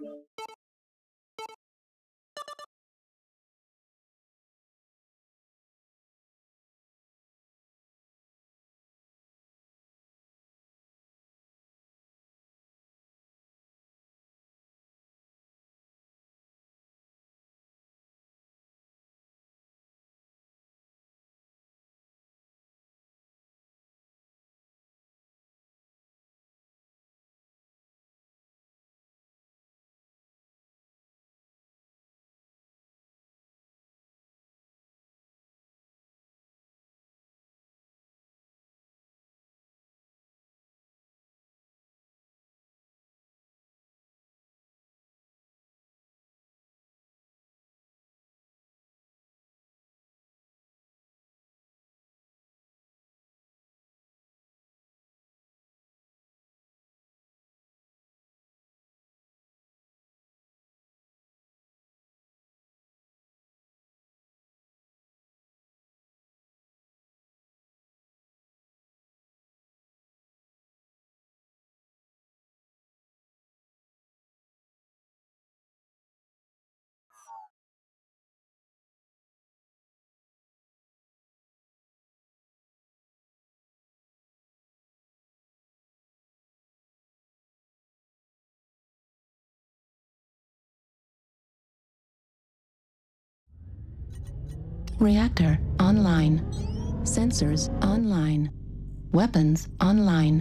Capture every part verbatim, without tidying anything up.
Reactor online. Sensors online. Weapons online.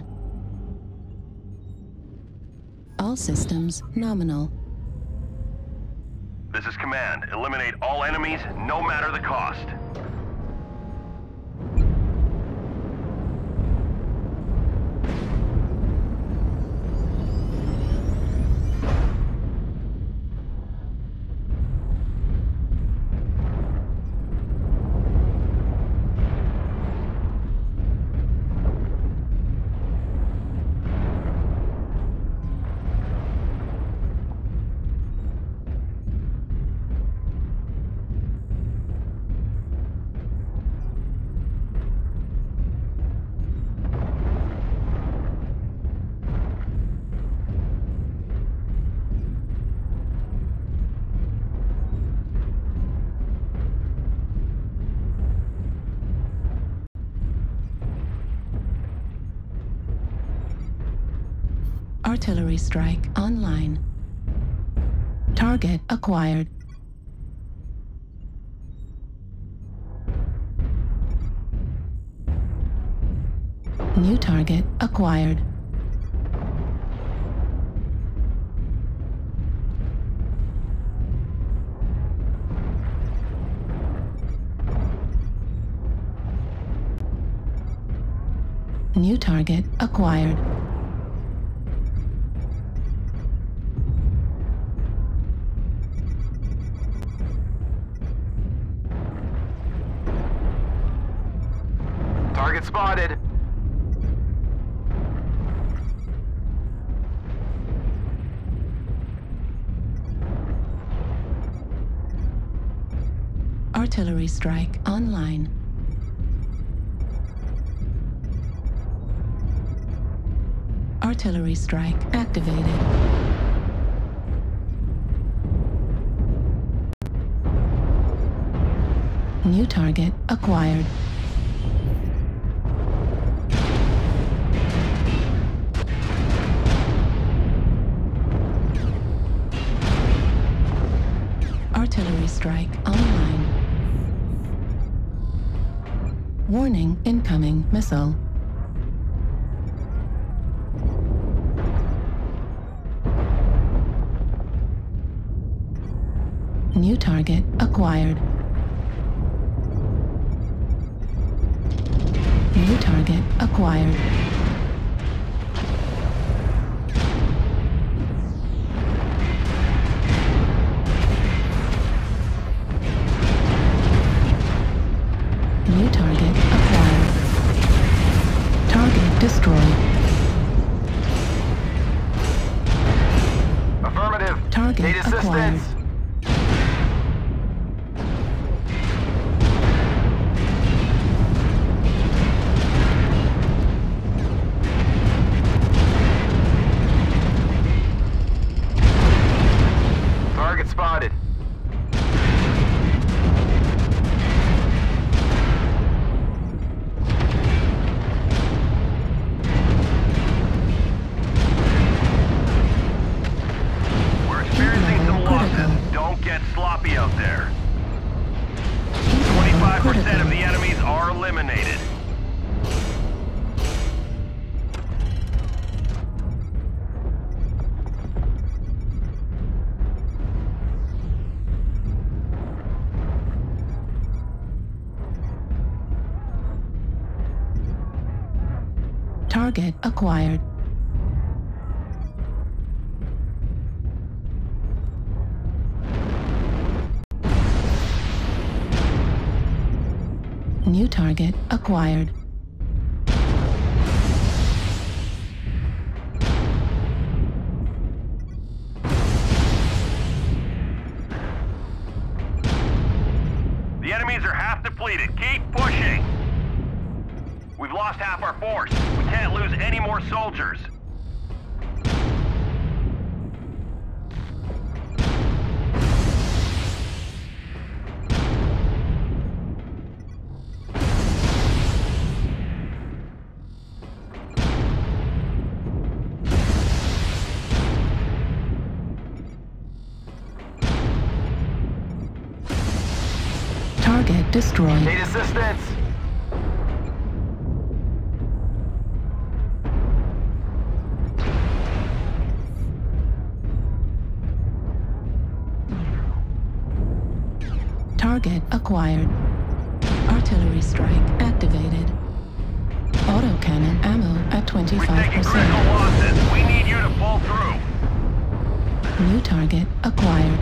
All systems nominal. This is Command. Eliminate all enemies, no matter the cost. Artillery strike online. Target acquired. New target acquired. New target acquired. Target spotted. Artillery strike online. Artillery strike activated. New target acquired. Artillery strike online. Warning, incoming missile. New target acquired. New target acquired. New target acquired. Target destroyed. Affirmative. Target Need acquired. assistance. Target spotted. We're experiencing some losses. Don't get sloppy out there. twenty-five percent of the enemies are eliminated. Target acquired. New target acquired. The enemies are half depleted. Keep pushing. We've lost half our force. We can't lose any more soldiers. Target destroyed. Need assistance. Target acquired. Artillery strike activated. Autocannon ammo at We're twenty-five taking critical percent. losses. We need you to pull through. New target acquired.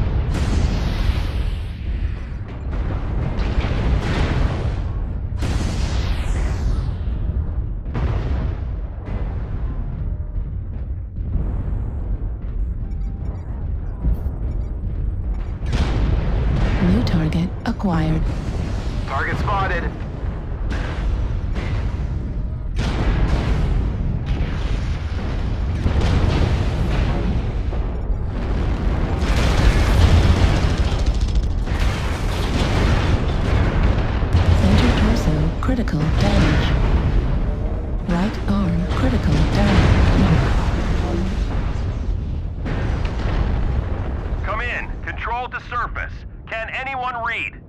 New target acquired. Target spotted. Center torso critical damage. Right arm critical damage. Come in. Control to surface. Can anyone read?